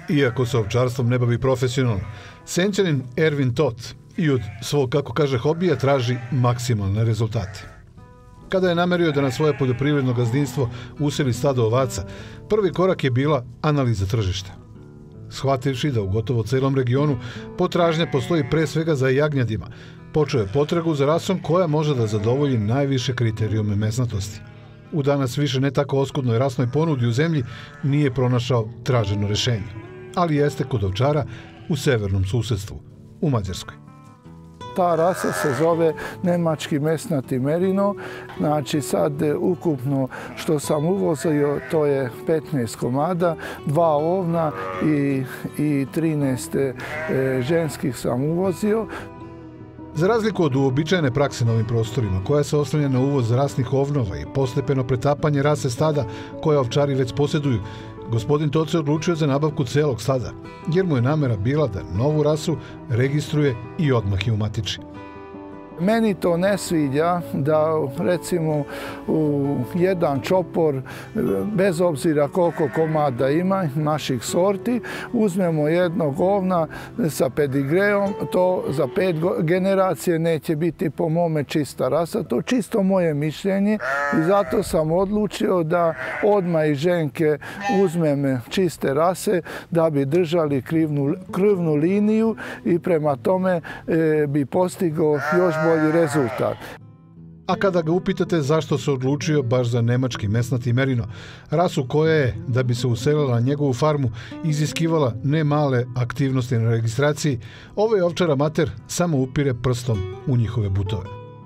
Iako se ovčarstvom ne bavi profesionalno, Senčanin Ervin Tot i od svog, kako kaže, hobija traži maksimalne rezultate. Kada je namerio da na svoje poljoprivredno gazdinstvo useli stado ovaca, prvi korak je bila analiza tržišta. Shvativši da u gotovo celom regionu potražnja postoji pre svega za jagnjadima, počeo je potragu za rasom koja može da zadovolji najviše kriterijume mesnatosti. U danas više ne tako oskudnoj rasnoj ponudi u zemlji nije pronašao traženo rešenje, ali jeste kod ovčara u severnom susedstvu, u Mađarskoj. Ta rasa se zove nemački mesnati merino, znači sad ukupno što sam uvozio to je 15 komada, 2 ovna i 13 ženskih sam uvozio. Za razliku od uobičajene prakse na ovim prostorima, koja se oslanja na uvoz rasnih ovnova i postepeno pretapanje rase stada koje ovčari već posjeduju, gospodin Tot se odlučio za nabavku celog stada, jer mu je namera bila da novu rasu registruje i odmah je umatiči. Meni to ne sviđa da recimo u jedan čopor, bez obzira koliko komada ima naših sorti, uzmemo jednog ovna sa pedigreom, to za 5 generacije neće biti po mome čista rasa. To je čisto moje mišljenje i zato sam odlučio da odmah i ženke uzmem čiste rase da bi držali krvnu liniju i prema tome bi postigao još bolji rezultat. A kada ga upitate zašto se odlučio baš za nemački mesnati merino, rasu koja je, da bi se uselila na njegovu farmu, iziskivala ne male aktivnosti na registraciji, ovaj ovčar amater samo upire prstom u njihove butove.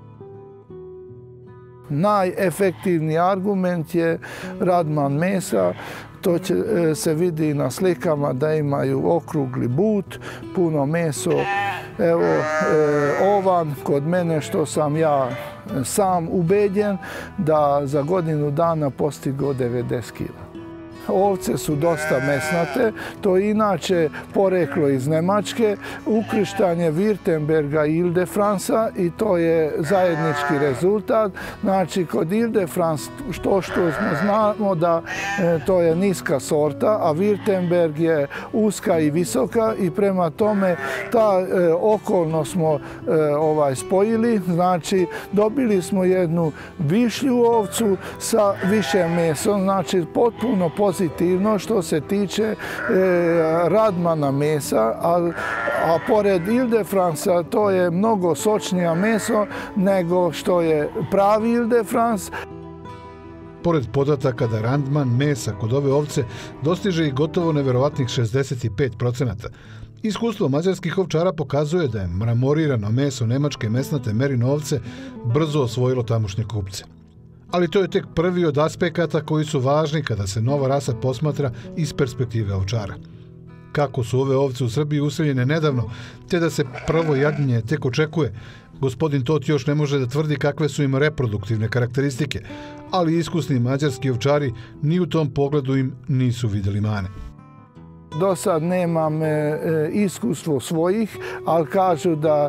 Najefektivniji argument je Radman mesa. To se vidi na slikama da imaju okrugli but, puno meso. Evo, ovan kod mene što sam ja sam ubeđen da za godinu dana postigao 90 kila. Ovce su dosta mesnate, to je inače poreklo iz Nemačke, ukrštanje Württemberga i Ile-de-Fransa i to je zajednički rezultat. Znači, kod Ile-de-France što znamo da to je niska sorta, a Württemberg je uska i visoka i prema tome ta okolno smo spojili, znači dobili smo jednu višlju ovcu sa više mesom, znači potpuno pozitivno što se tiče Radmana mesa, a pored Ile-de-Fransa to je mnogo sočnija meso nego što je pravi Ile-de-France. Pored podataka da Radman mesa kod ove ovce dostiže i gotovo neverovatnih 65%, iskustvo mađarskih ovčara pokazuje da je mramorirano meso nemačke mesnate merino ovce brzo osvojilo tamošnje kupce. Ali to je tek prvi od aspekata koji su važni kada se nova rasa posmatra iz perspektive ovčara. Kako su ove ovce u Srbiji useljene nedavno, te da se prvo jagnjenje tek očekuje, gospodin Tot još ne može da tvrdi kakve su im reproduktivne karakteristike, ali iskusni mađarski ovčari ni u tom pogledu im nisu videli mane. Do sad nemam iskustvo svojih, ali kažu da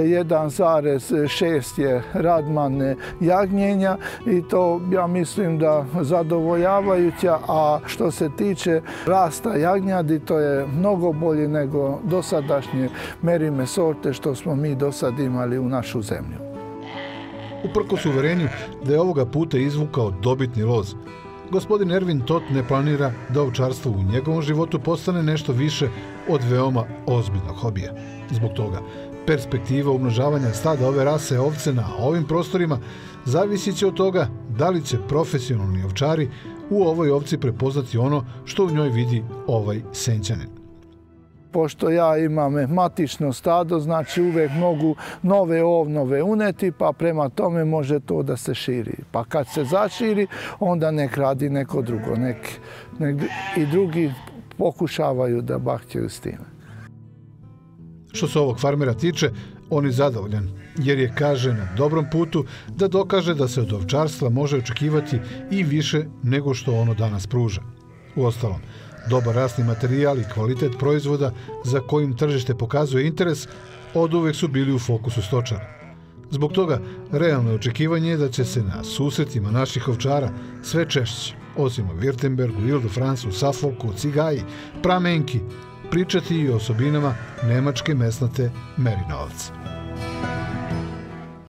1,6 je Radman jagnjenja i to ja mislim da zadovoljavajuća, a što se tiče rasta jagnjadi to je mnogo bolje nego dosadašnje merime sorte što smo mi do sad imali u našu zemlju. Uprkos uverenju da je ovoga puta izvukao dobitni loz, gospodin Ervin Tot ne planira da ovčarstvo u njegovom životu postane nešto više od veoma ozbiljnog hobija. Zbog toga, perspektiva umnožavanja stada ove rase ovce na ovim prostorima zavisit će od toga da li će profesionalni ovčari u ovoj ovci prepoznati ono što u njoj vidi ovaj Senčanin. Pošto ja imam matično stado, znači uvek mogu nove ovnove uneti, pa prema tome može to da se širi. Pa kad se zaširi, onda nek radi neko drugo. I drugi pokušavaju da bahćaju s time. Što se ovog farmera tiče, on je zadovoljan, jer je, kaže, na dobrom putu da dokaže da se od ovčarstva može očekivati i više nego što ono danas pruža. Uostalom, dobar rasni materijal i kvalitet proizvoda za kojim tržište pokazuje interes oduvek su bili u fokusu stočara. Zbog toga, realno je očekivanje da će se na susretima naših ovčara sve češće osim o Württembergu, Ile-de-Fransu, Suffolku, cigaji, pramenki, pričati i o osobinama nemačke mesnate merinovac.